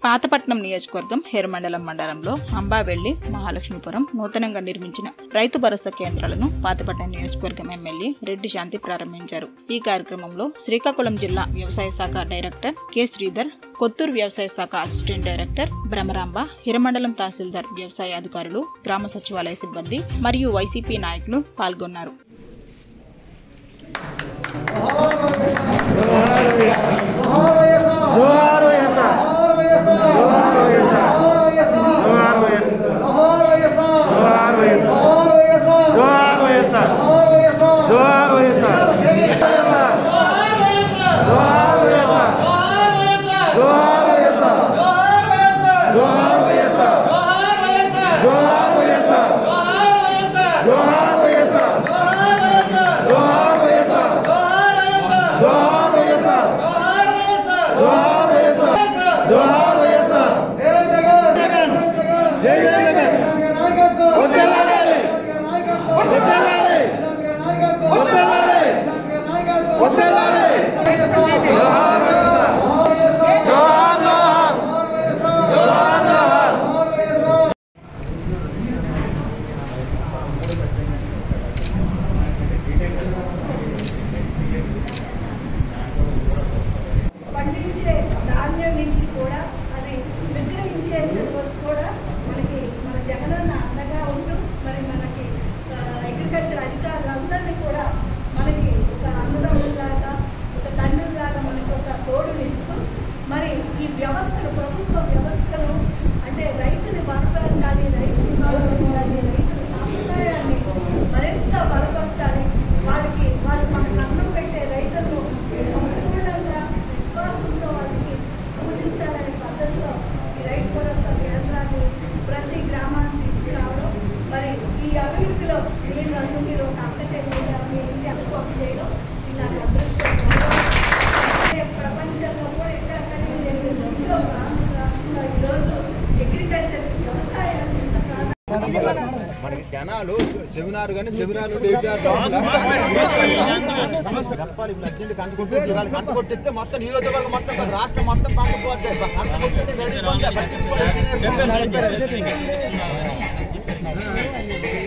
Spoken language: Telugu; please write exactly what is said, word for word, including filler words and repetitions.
పాతపట్నం నియోజకవర్గం హేరమండలం మండలంలో అంబావెల్లి మహాలక్ష్మీపురం నూతనంగా నిర్మించిన రైతు భరోసా కేంద్రాలను పాతపట్నం నియోజకవర్గం ఎమ్మెల్యే రెడ్డి శాంతి ప్రారంభించారు. ఈ కార్యక్రమంలో శ్రీకాకుళం జిల్లా వ్యవసాయ శాఖ డైరెక్టర్ కె శ్రీధర్, కొత్తూరు వ్యవసాయ శాఖ అసిస్టెంట్ డైరెక్టర్ బ్రహ్మరాంబ, హిరమండలం తహసీల్దార్ వ్యవసాయ అధికారులు, గ్రామ సచివాలయ సిబ్బంది మరియు వైసీపీ నాయకులు పాల్గొన్నారు. పండించే ధాన్యం నుంచి కూడా అది విక్రయించే వరకు కూడా మనకి మన జగనన్న అండగా ఉంటూ మరి మనకి అగ్రికల్చర్ అధికారులందరినీ కూడా మనకి ఒక అన్నదమ్ములాగా ఒక తండ్రులాగా మనకి ఒక తోడునిస్తూ మరి ఈ వ్యవస్థను ప్రభుత్వ వ్యవస్థను అంటే రైతుని బలపరచాలి, రైతుని బలపరచాలి, రైతుల సాంప్రదాయాన్ని మరింత బలపరచాలి, వాళ్ళకి వాళ్ళు మనకు అన్నం పెట్టే రైతులను సంపూర్ణంగా విశ్వాసంతో వాళ్ళకి పూజించాలనే పద్ధతిలో ఈ రైతు భరోసా కేంద్రాన్ని ప్రతి గ్రామాన్ని తీసుకురావడం, మరి ఈ అభివృద్ధిలో నేను నన్ను మీరు ఒక అక్క చెల్లెలుగా మీ ఇంటి అసోం చేయడం ఇలాంటి అదృష్టం ప్రపంచంలో కూడా ఎక్కడెక్కడ ఇందులో ఆంధ్ర రాష్ట్రంలో ఈరోజు అగ్రికల్చర్ వ్యవసాయాన్ని ఇంత మనకి కెనాలు సెమినార్ కానీ సెమినార్ చెప్పాలి. అర్జెంట్ కంట కొట్టి వాళ్ళకి కంట కొట్టిస్తే మొత్తం నియోజకవర్గం మొత్తం కాదు రాష్ట్రం మొత్తం పంట పోతే కంట కొట్టితే రెడీ పట్టించుకోవాలి.